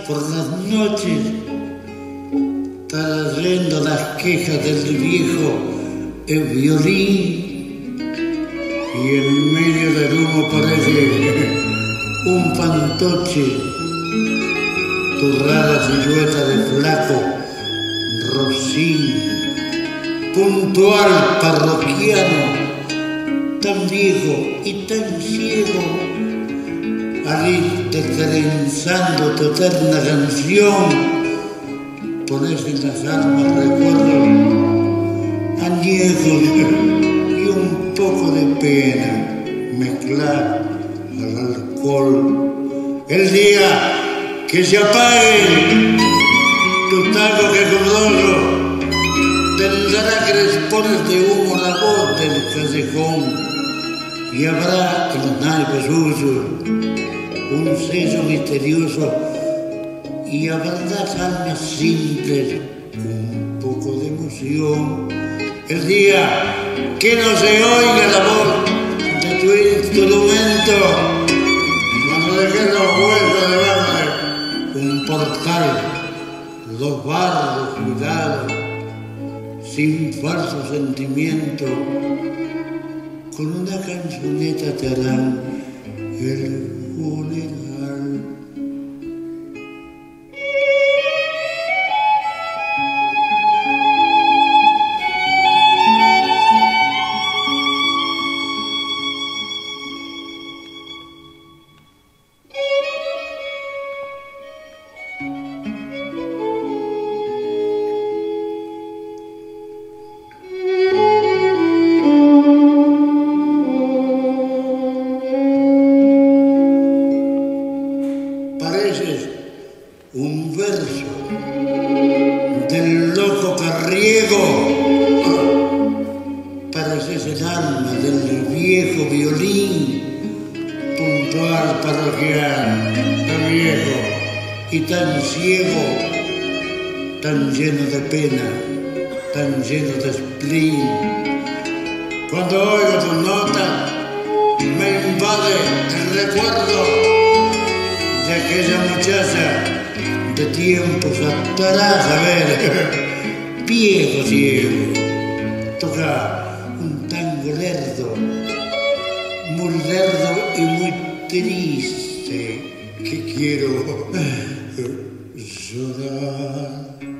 por las noches, trayendo las quejas del viejo violín, y en medio del humo parece un fantoche, tu rara silueta de flaco rocín, puntual parroquiano, tan viejo y tan ciego, al ir trenzando tu eterna canción, pones en las almas recuerdos añejos y un poco de pena mezclar al alcohol. El día que se apague tu taco quejumbroso tendrá crespones de humo la voz del callejón, y habrá en los naipes sucios un sello misterioso, y habrá las almas simples un poco de emoción. El día que no se oiga la voz de tu instrumento, cuando dejes los huesos debajo de un portal, los bardos cuidados, sin falso sentimiento, con una canzoneta te harán el funeral. Pareces un verso del loco carriego, pareces el alma del viejo violín, puntual parroquiano, tan viejo y tan ciego, tan lleno de pena, tan lleno de spleen. Cuando oigo tu nota me invade el recuerdo de aquella muchacha de tiempos atrás, a ver, viejo ciego, toca un tango lerdo, muy lerdo y muy triste, que quiero llorar.